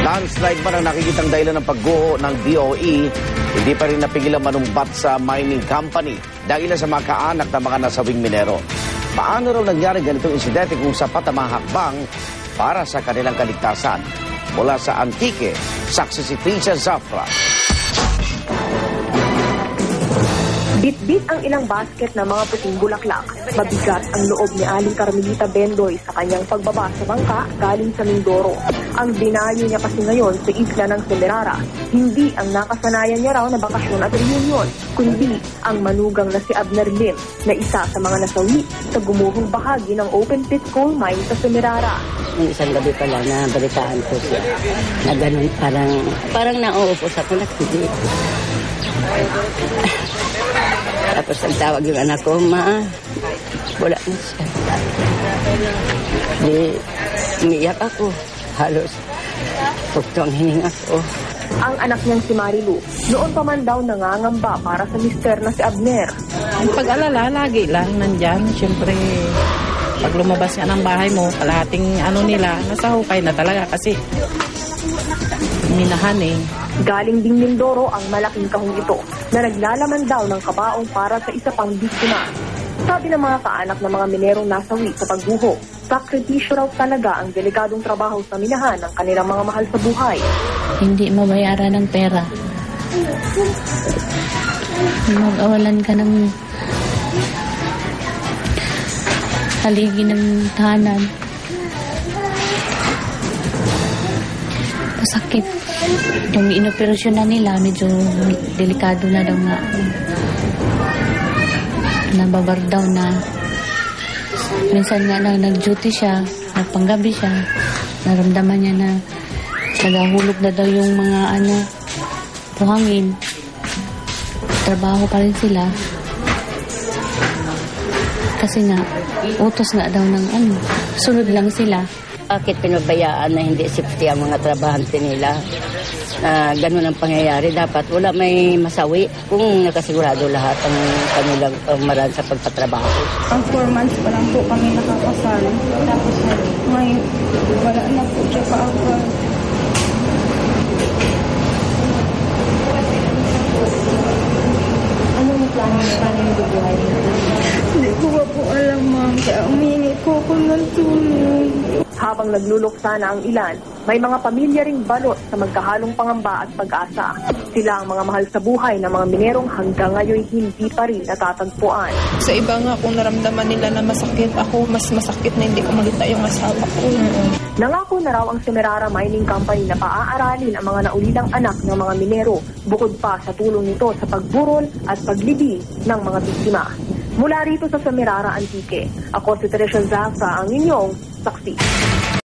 Landslide man ang nakikitang dahilan ng pagguho ng DOE, hindi pa rin napigilan manumbat sa mining company dahil sa mga kaanak ng mga nasawing minero. Paano raw nangyari ganitong insidente kung sapat ang mga hakbang para sa kanilang kaligtasan? Mula sa Antique, saksi si Tricia Zafra. Bit-bit ang ilang basket ng mga puting bulaklak. Mabigat ang loob ni Aling Carmelita Bendoy sa kanyang pagbaba sa bangka galing sa Mindoro. Ang dinayo niya kasi ngayon sa isla ng Semirara, hindi ang nakasanayan niya raw na bakasyon at reunion, kundi ang manugang na si Abner Lim, na isa sa mga nasawi sa gumuhong bahagi ng open pit coal mine sa Semirara. Yung isang gabi pa lang na balitaan ko siya na ganun, parang nauupos ako na hindi. Tapos ang tawag yung anak ko, Ma, wala na siya. Di, umiyak ako. Halos, pugto ang hininga ko. Ang anak niyang si Marilu, noon pa man daw nangangamba para sa mister na si Abner. Ang pag-alala, lagi lang nandyan. Siyempre, pag lumabas ka ng bahay mo, kalahating nila, nasa hukay na talaga kasi minahan eh. Galing ding Mindoro ang malaking kahong ito na naglalaman daw ng kabaong para sa isa pang biktima. Sabi ng mga kaanak ng mga minerong nasawi sa pagguho, sakripisyo raw talaga ang delikadong trabaho sa minahan ng kanilang mga mahal sa buhay. Hindi mabayaran ng pera. Mag-awalan ka ng haligi ng tahanan. Masakit. Yung inoperasyon na nila, medyo delikado na daw nga. Nababar daw na. Minsan nga lang nag-duty siya, nagpanggabi siya. Naramdaman niya na nagahulog na daw yung mga buhangin. Trabaho pa rin sila. Kasi nga, utos nga daw ng sunod lang sila. Bakit pinabayaan na hindi safety ang mga trabahante nila? Ganun ang pangyayari. Dapat wala may masawi kung nakasigurado lahat ang kanilang pamaran sa pagpatrabaho. Ang 4 months pa lang po kami nakakasal. Tapos ngayon, wala na po siya kaagad. Ano yung plano niya? Paano yung bubuhay niya? Hindi ko po alam, ma'am. Kaya umingi po ako ng tulong. Habang nagluluksa na ang ilan, may mga pamilya ring balot sa magkahalong pangamba at pag-asa. Sila ang mga mahal sa buhay ng mga minerong hanggang ngayon hindi pa rin natatagpuan. Sa iba nga, kung naramdaman nila na masakit ako, mas masakit na hindi ko makita yung asawa ko. Nangako na raw ang Semirara Mining Company na paaaralin ang mga naulilang anak ng mga minero, bukod pa sa tulong nito sa pagburol at paglibing ng mga biktima. Mula rito sa Semirara, Antique, ako si Tricia Zafra, ang inyong saksi.